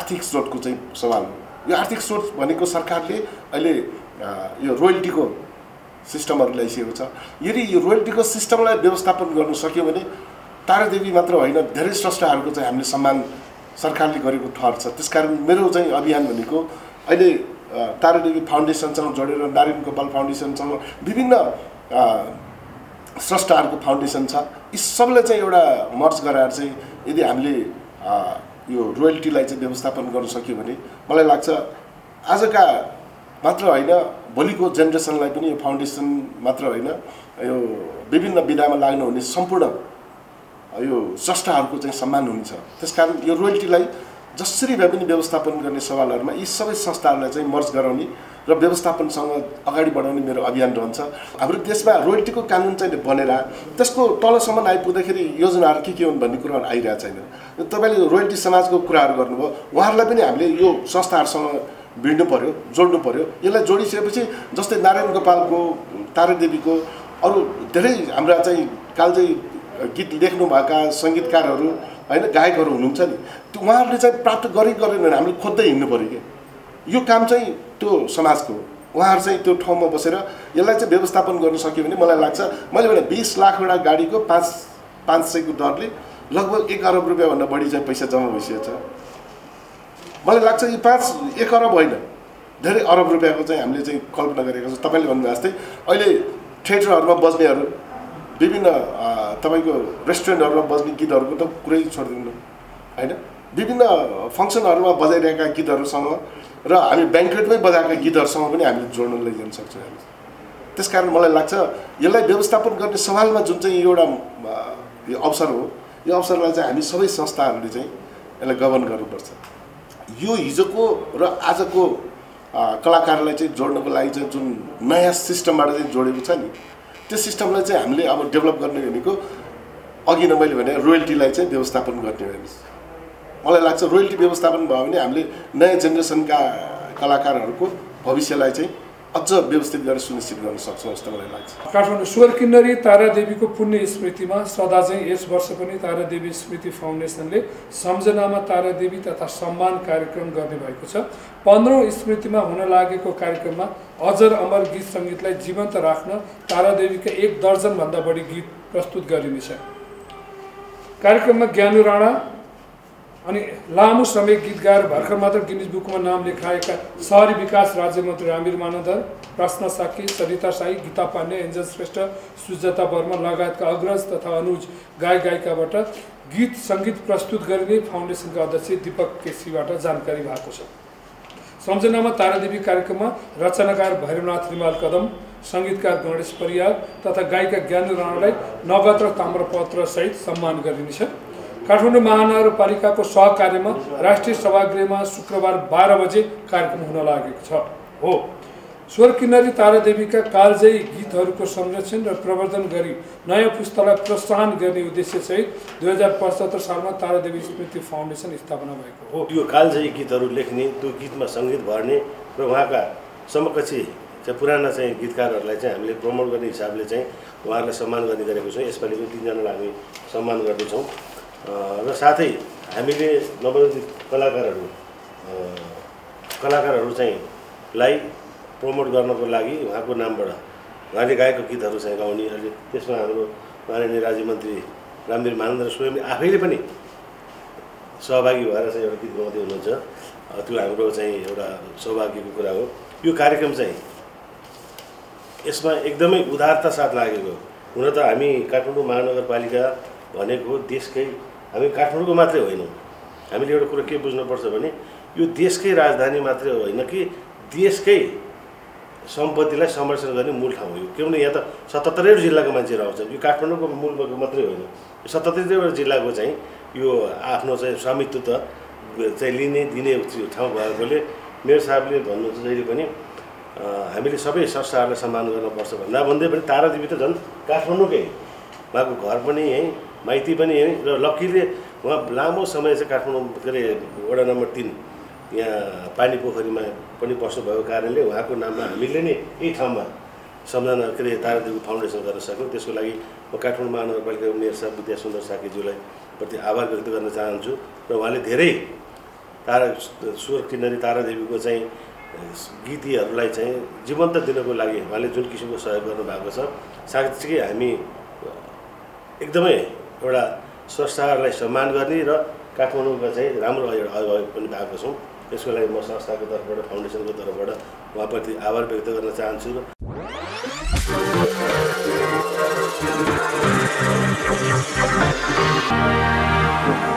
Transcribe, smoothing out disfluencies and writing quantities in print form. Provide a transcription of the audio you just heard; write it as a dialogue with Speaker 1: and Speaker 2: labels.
Speaker 1: आर्थिक स्रोतको चाहिँ सवाल हो। यो आर्थिक स्रोत भनेको सरकारले अहिले यो रोयल्टीको सिस्टमहरू ल्याइसकेको छ। यदि यो रोयल्टीको सिस्टमलाई व्यवस्थापन गर्न सक्यो भने तारादेवी मात्र होइन धेरै स्रष्टाहरूको चाहिँ हामीले सम्मान सरकारले गरेको ठहर छ। त्यसकारण मेरो चाहिँ अभियान भनेको अहिले तारादेवी फाउन्डेसनसँग जोडेर नारायण गोपाल फाउन्डेसनसँग विभिन्न स्रष्टाहरूको फाउन्डेसन छ। यी सबैलाई चाहिँ एउटा मर्ज गराएर चाहिँ यदि हामीले यो रोयल्टीलाई चाहिँ व्यवस्थापन गर्न सक्यो भने मलाई लाग्छ आजका मात्र होइन भोलिको जेनेरेसनलाई पनि यो फाउन्डेसन मात्र होइन यो विभिन्न विधामा लाग्नुहुने सम्पूर्ण यो स्रष्टाहरूको चाहिँ सम्मान हुन्छ। त्यसकारण यो रोयल्टीलाई जसरी भए पनि व्यवस्थापन गर्ने सवालहरूमा यी सबै संस्थाहरूलाई चाहिँ मर्ज गराउने र व्यवस्थापनसँग अगाडि बढाउने मेरो अभियान रहन्छ। हाम्रो देशमा रोयल्टीको कानुन चाहिँ बनेर त्यसको तलसम्म आइपुग्दाखेरि योजनाहरू के हुन् भन्ने कुराहरू आइरहेको छैन। तपाईँले रोयल्टी समाजको कुराहरू गर्नुभयो, उहाँहरूलाई पनि हामीले यो संस्थाहरूसँग भिड्नु पर्यो, जोड्नु पर्यो। यसलाई जोडिसकेपछि जस्तै नारायण गोपालको, तारादेवीको अरू धेरै हाम्रा चाहिँ कालजयी गीत लेख्नुभएका सङ्गीतकारहरू होइन गायकहरू हुनुहुन्छ नि, त्यो उहाँहरूले चाहिँ प्राप्त गरेन भने हामीले खोज्दै हिँड्नु पऱ्यो कि यो काम चाहिँ त्यो समाजको उहाँहरू चाहिँ त्यो ठाउँमा बसेर यसलाई चाहिँ व्यवस्थापन गर्न सक्यो भने मलाई लाग्छ मैले भने 20 लाखवटा गाडीको 500को दरले लगभग 1 अरब रुपियाँभन्दा बढी चाहिँ पैसा जम्मा भइसकेको छ। मलाई लाग्छ यो 1 अरब होइन धेरै अरब रुपियाँको चाहिँ हामीले चाहिँ कल्पना गरेको छ। तपाईँले भन्नुभयो जस्तै अहिले थिएटरहरूमा बज्नेहरू विभिन्न तपाईँको रेस्टुरेन्टहरूमा बज्ने गीतहरूको त कुरै छोडिदिनु होइन, विभिन्न फङ्सनहरूमा बजाइरहेका गीतहरूसँग र हामी ब्याङ्कवेटमै बजाएका गीतहरूसँग पनि हामीले जोड्न लैजान सक्छौँ हामी। त्यसकारण मलाई लाग्छ यसलाई व्यवस्थापन गर्ने सवालमा जुन चाहिँ एउटा यो अवसर हो, यो अवसरलाई चाहिँ हामी सबै संस्थाहरूले चाहिँ यसलाई गभर्न गर्नुपर्छ। यो हिजोको र आजको कलाकारलाई चाहिँ जोड्नको लागि चाहिँ जुन नयाँ सिस्टमबाट चाहिँ जोडेको छ नि, त्यो सिस्टमलाई चाहिँ हामीले अब डेभलप गर्ने भनेको अघि नै मैले भने रोयल्टीलाई चाहिँ व्यवस्थापन गर्ने भने मलाई लाग्छ रोयल्टी व्यवस्थापन भयो भने हामीले नयाँ जेनेरेसनका कलाकारहरूको भविष्यलाई चाहिँ अझ व्यवस्थित गरेर सुनिश्चित गर्न सक्छौँ जस्तो मलाई लाग्छ।
Speaker 2: काठमाडौँ स्वर किन्नरी तारादेवीको पुण्य स्मृतिमा सदा चाहिँ यस वर्ष पनि तारादेवी स्मृति फाउन्डेसनले सम्झनामा तारादेवी तथा सम्मान कार्यक्रम गर्ने भएको छ। 15औं स्मृतिमा हुन लागेको कार्यक्रममा अजर अमर गीत सङ्गीतलाई जीवन्त राख्न तारादेवीका 1 दर्जनभन्दा बढी गीत प्रस्तुत गरिनेछ। कार्यक्रममा ज्ञानु राणा अनि लामो समय गीत गाएर भर्खर मात्र गिनिज बुकमा नाम लेखाएका शहरी विकास राज्यमन्त्री रामवीर मानन्दर, प्रश्न साकी, सरिता साई, गीता पाण्डे, एन्जल श्रेष्ठ, सुजाता वर्मा लगायतका अग्रज तथा अनुज गायक गायिकाबाट गीत सङ्गीत प्रस्तुत गरिने फाउन्डेसनका अध्यक्ष दीपक केसीबाट जानकारी भएको छ। सम्झनामा तारादेवी कार्यक्रममा रचनाकार भैरवनाथ रिमाल कदम, सङ्गीतकार गणेश परियार तथा गायिका ज्ञानु राणालाई नगद र ताम्रपत्र सहित सम्मान गरिनेछ। काठमाडौँ महानगरपालिकाको सहकार्यमा राष्ट्रिय सभागृहमा शुक्रबार 12 बजे कार्यक्रम हुन लागेको छ। हो स्वर किन्नरी तारादेवीका कालजयी गीतहरूको संरक्षण र प्रवर्धन गरी नयाँ पुस्तालाई प्रोत्साहन गर्ने उद्देश्यसहित 2075 सालमा तारादेवी स्मृति फाउन्डेसन स्थापना भएको हो।
Speaker 3: यो कालजयी गीतहरू लेख्ने, त्यो गीतमा सङ्गीत भर्ने र उहाँका समकक्षी चाहिँ पुराना चाहिँ गीतकारहरूलाई चाहिँ हामीले प्रमोट गर्ने हिसाबले चाहिँ उहाँहरूलाई सम्मान गर्ने गरेको छौँ। यसपालि पनि 3 जनालाई हामी सम्मान गर्दैछौँ र साथै हामीले नवोदित कलाकारहरू चाहिँ लाई प्रमोट गर्नको लागि उहाँको नामबाट उहाँले गाएको गीतहरू चाहिँ गाउने। अहिले त्यसमा हाम्रो माननीय राज्यमन्त्री रामवीर मानन्दर स्वयं आफैले पनि सहभागी भएर चाहिँ एउटा गीत गाउँदै हुनुहुन्छ। त्यो हाम्रो चाहिँ एउटा सौभाग्यको कुरा हो। यो कार्यक्रम चाहिँ यसमा एकदमै उदारता साथ लागेको। हुन त हामी काठमाडौँ महानगरपालिका भनेको देशकै, हामी काठमाडौँको मात्रै होइनौँ। हामीले एउटा कुरा के बुझ्नुपर्छ भने यो देशकै राजधानी मात्रै होइन कि देशकै सम्पत्तिलाई संरक्षण गर्ने मूल ठाउँ हो। किनभने यहाँ त 77 जिल्लाको मान्छेहरू आउँछन्। यो काठमाडौँको मूल मात्रै होइन, यो 77 जिल्लाको चाहिँ यो आफ्नो चाहिँ स्वामित्व चाहिँ लिने दिने ठाउँ भएकोले मेयर साहबले भन्नुहुन्छ जहिले पनि हामीले सबै संस्थाहरूलाई सम्मान गर्नुपर्छ भन्दै पनि तारादेवी त झन् काठमाडौँकै, उहाँको घर पनि यहीँ, माइती पनि यहीँ र लक्कीले उहाँ लामो समय चाहिँ काठमाडौँ के अरे वडा नम्बर 3 यहाँ पानी पोखरीमा पनि बस्नुभएको कारणले उहाँको नाममा हामीले नै यही ठाउँमा सम्झना के अरे तारादेवी फाउन्डेसन गर्न सक्यौँ। त्यसको लागि म काठमाडौँ महानगरपालिकाको मेयर साहब विद्या सुन्दर साकीज्यूलाई प्रति आभार व्यक्त गर्न चाहन्छु र उहाँले धेरै स्वर किन्नरी तारादेवीको चाहिँ गीतीहरूलाई चाहिँ जीवन्त दिनको लागि उहाँले जुन किसिमको सहयोग गर्नुभएको छ साँच्चै हामी एकदमै एउटा स्रष्टाहरूलाई सम्मान गर्ने र काठमाडौँमा चाहिँ राम्रो एउटा अनुभव पनि पाएको छौँ। यसको लागि म संस्थाको तर्फबाट फाउन्डेसनको तर्फबाट उहाँप्रति आभार व्यक्त गर्न चाहन्छु। र